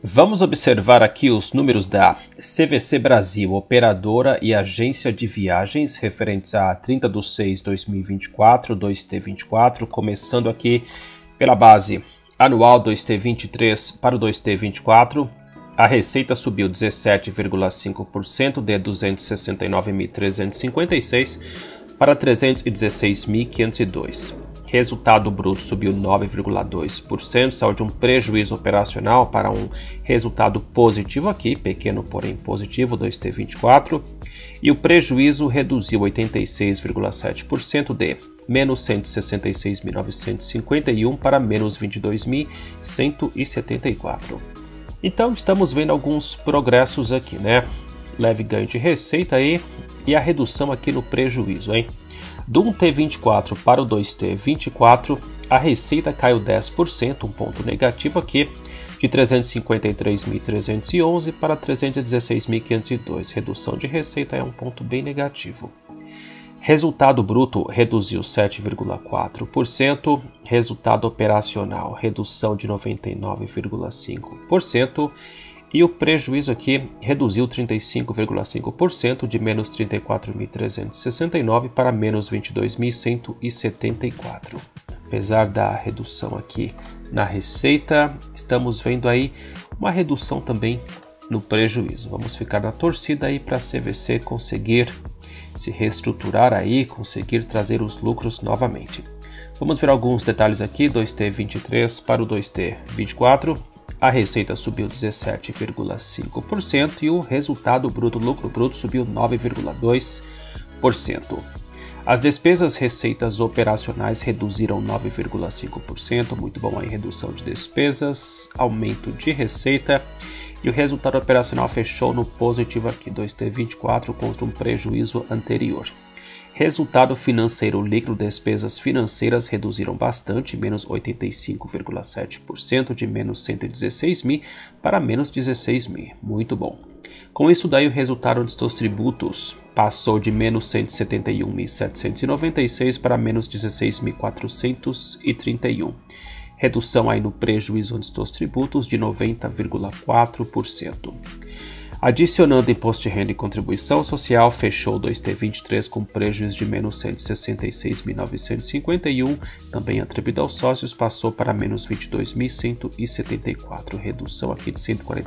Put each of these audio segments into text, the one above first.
Vamos observar aqui os números da CVC Brasil, operadora e agência de viagens, referentes a 30/6/2024, 2T24, começando aqui pela base anual 2T23 para o 2T24. A receita subiu 17,5% de 269.356 para 316.502. Resultado bruto subiu 9,2%, saiu de um prejuízo operacional para um resultado positivo aqui, pequeno porém positivo, 2T24, e o prejuízo reduziu 86,7% de menos 166.951 para menos 22.174. Então estamos vendo alguns progressos aqui, né? Leve ganho de receita aí e a redução aqui no prejuízo, hein? Do 1T24 para o 2T24, a receita caiu 10%, um ponto negativo aqui, de 353.311 para 316.502. Redução de receita é um ponto bem negativo. Resultado bruto reduziu 7,4%, resultado operacional redução de 99,5%, e o prejuízo aqui reduziu 35,5% de menos 34.369 para menos 22.174. Apesar da redução aqui na receita, estamos vendo aí uma redução também no prejuízo. Vamos ficar na torcida aí para a CVC conseguir se reestruturar aí, conseguir trazer os lucros novamente. Vamos ver alguns detalhes aqui, 2T23 para o 2T24. A receita subiu 17,5% e o resultado bruto, lucro bruto, subiu 9,2%. As despesas receitas operacionais reduziram 9,5%, muito bom aí, redução de despesas, aumento de receita, e o resultado operacional fechou no positivo aqui, 2T24 contra um prejuízo anterior. Resultado financeiro líquido, despesas financeiras reduziram bastante, menos 85,7%, de menos 116.000 para menos 16.000, muito bom. Com isso daí o resultado dos tributos passou de menos 171.796 para menos 16.431. Redução aí no prejuízo dos tributos de 90,4%. Adicionando imposto de renda e contribuição social, fechou 2T23 com prejuízo de menos 166.951, também atribuído aos sócios passou para menos 22.174, redução aqui de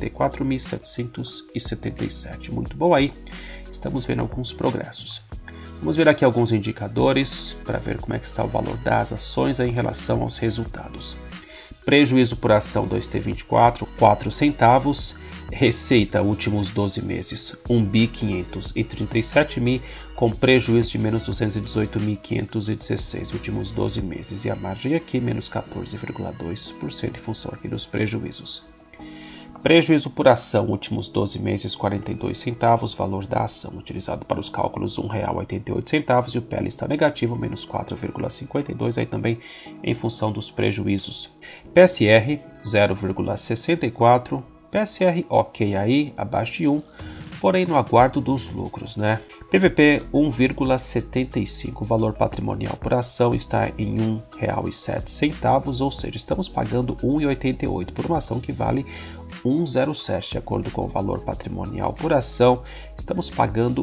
144.777, muito bom aí, estamos vendo alguns progressos. Vamos ver aqui alguns indicadores para ver como é que está o valor das ações aí em relação aos resultados. Prejuízo por ação 2T24, 4 centavos. Receita últimos 12 meses, 1.537.000, com prejuízo de menos 218.516 últimos 12 meses. E a margem aqui, menos 14,2% em função aqui dos prejuízos. Prejuízo por ação, últimos 12 meses, 42 centavos, valor da ação utilizado para os cálculos, R$ 1,88, e o PL está negativo, menos 4,52, aí também em função dos prejuízos. PSR, 0,64, PSR ok aí, abaixo de 1, porém no aguardo dos lucros, né? PVP 1,75, o valor patrimonial por ação está em R$ 1,07, ou seja, estamos pagando R$ 1,88 por uma ação que vale R$ 1,07, de acordo com o valor patrimonial por ação, estamos pagando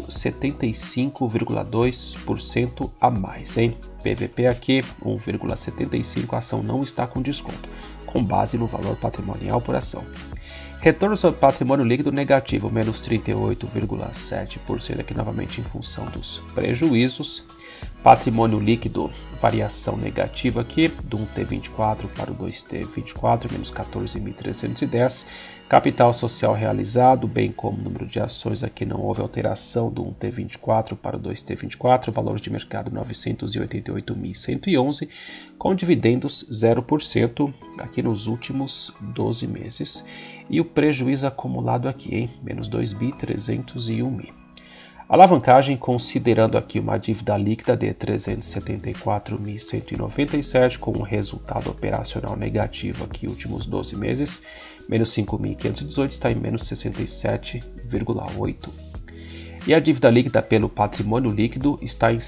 75,2% a mais, hein? PVP aqui 1,75, a ação não está com desconto, com base no valor patrimonial por ação. Retorno sobre patrimônio líquido negativo, menos 38,7%, aqui novamente em função dos prejuízos. Patrimônio líquido, variação negativa aqui, do 1T24 para o 2T24, menos 14.310. Capital social realizado, bem como número de ações, aqui não houve alteração, do 1T24 para o 2T24, valores de mercado 988.111, com dividendos 0% aqui nos últimos 12 meses. E o prejuízo acumulado aqui, hein? Menos 2.301.000. Alavancagem, considerando aqui uma dívida líquida de 374.197, com um resultado operacional negativo aqui últimos 12 meses, menos 5.518, está em menos 67,8. E a dívida líquida pelo patrimônio líquido está em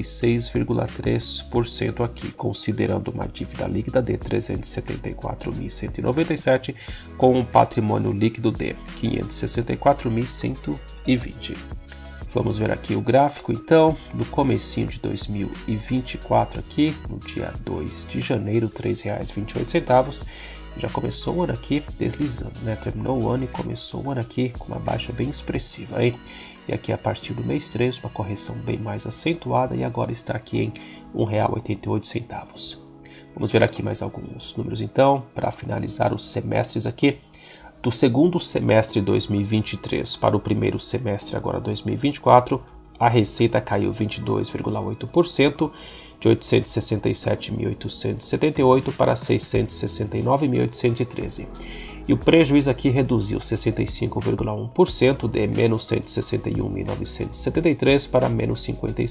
66,3% aqui, considerando uma dívida líquida de 374.197 com um patrimônio líquido de 564.120. Vamos ver aqui o gráfico, então, no comecinho de 2024 aqui, no dia 2 de janeiro, R$ 3,28, já começou o ano aqui deslizando, né? Terminou o ano e começou o ano aqui com uma baixa bem expressiva, hein? E aqui a partir do mês 3, uma correção bem mais acentuada e agora está aqui em R$ 1,88. Vamos ver aqui mais alguns números então, para finalizar os semestres aqui. Do segundo semestre de 2023 para o primeiro semestre agora 2024, a receita caiu 22,8%, de 867.878 para 669.813. E o prejuízo aqui reduziu 65,1%, de menos 161.973 para menos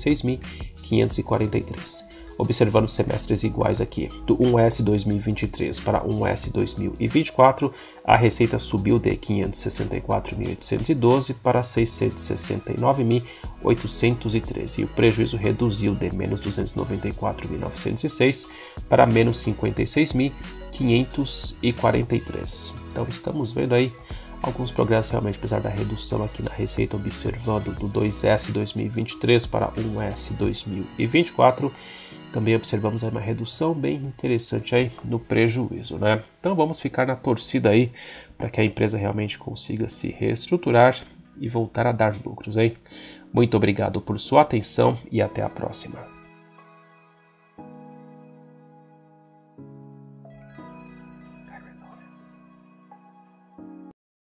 56.543. Observando semestres iguais aqui, do 1S 2023 para 1S 2024, a receita subiu de 564.812 para 669.813 e o prejuízo reduziu de menos 294.906 para menos 56.543. Então estamos vendo aí alguns progressos realmente, apesar da redução aqui na receita, observando do 2S 2023 para 1S 2024. Também observamos aí uma redução bem interessante aí no prejuízo, né? Então vamos ficar na torcida aí para que a empresa realmente consiga se reestruturar e voltar a dar lucros, hein? Muito obrigado por sua atenção e até a próxima.